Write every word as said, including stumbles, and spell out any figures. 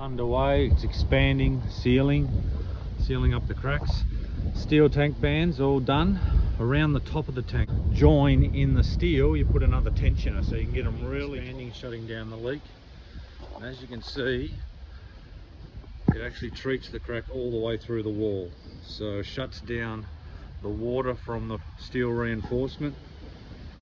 underway. It's expanding, sealing, sealing up the cracks. Steel tank bands all done. Around the top of the tank, join in the steel, you put another tensioner so you can get them really expanding, shutting down the leak. And as you can see, it actually treats the crack all the way through the wall, so shuts down the water from the steel reinforcement